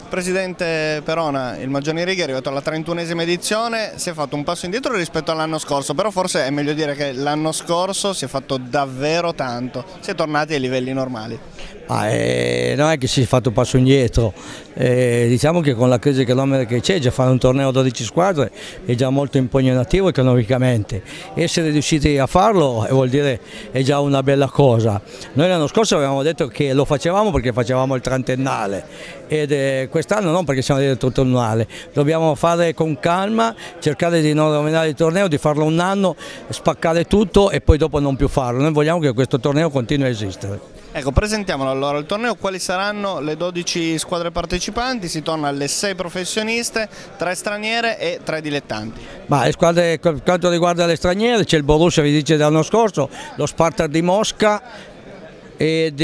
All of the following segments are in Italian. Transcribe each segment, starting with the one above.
Presidente Perona, il Maggioni Righi è arrivato alla 31esima edizione, si è fatto un passo indietro rispetto all'anno scorso, però forse è meglio dire che l'anno scorso si è fatto davvero tanto, si è tornati ai livelli normali. Non è che si è fatto un passo indietro, diciamo che con la crisi economica che c'è, già fare un torneo a 12 squadre è già molto impegnativo economicamente. Essere riusciti a farlo vuol dire è già una bella cosa. Noi l'anno scorso avevamo detto che lo facevamo perché facevamo il trentennale ed quest'anno non perché siamo del trentennale. Dobbiamo fare con calma, cercare di non rovinare il torneo, di farlo un anno, spaccare tutto e poi dopo non più farlo. Noi vogliamo che questo torneo continui a esistere. Ecco, presentiamolo allora il torneo, quali saranno le 12 squadre partecipanti? Si torna alle 6 professioniste, 3 straniere e 3 dilettanti. Ma le squadre, per quanto riguarda le straniere, c'è il Borussia, vi dice dell'anno scorso, lo Sparta di Mosca ed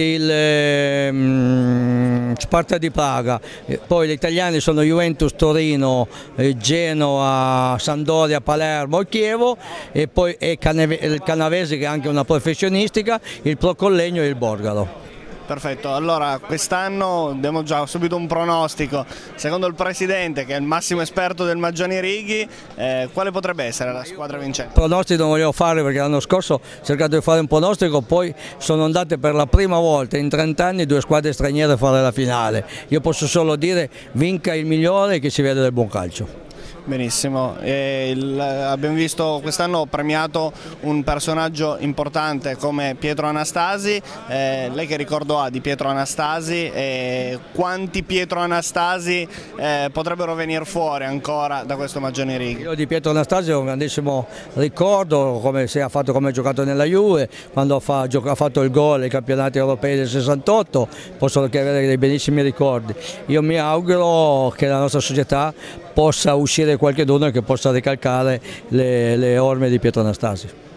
il Sparta di Praga, poi gli italiani sono Juventus, Torino, Genoa, Sampdoria, Palermo e Chievo e poi il Canavese che è anche una professionistica, il Pro Collegno e il Borgaro. Perfetto, allora quest'anno diamo già subito un pronostico, secondo il Presidente che è il massimo esperto del Maggioni Righi, quale potrebbe essere la squadra vincente? Pronostico non volevo fare perché l'anno scorso ho cercato di fare un pronostico, poi sono andate per la prima volta in 30 anni 2 squadre straniere a fare la finale. Io posso solo dire vinca il migliore e che si vede del buon calcio. Benissimo, abbiamo visto quest'anno premiato un personaggio importante come Pietro Anastasi, lei che ricordo ha di Pietro Anastasi e quanti Pietro Anastasi potrebbero venire fuori ancora da questo Maggioni Righi? Io di Pietro Anastasi ho un grandissimo ricordo, come ha giocato nella Juve, quando ha fatto il gol ai campionati europei del 68, posso anche avere dei bellissimi ricordi. Io mi auguro che la nostra società possa uscire qualcuno che possa ricalcare le orme di Pietro Anastasi.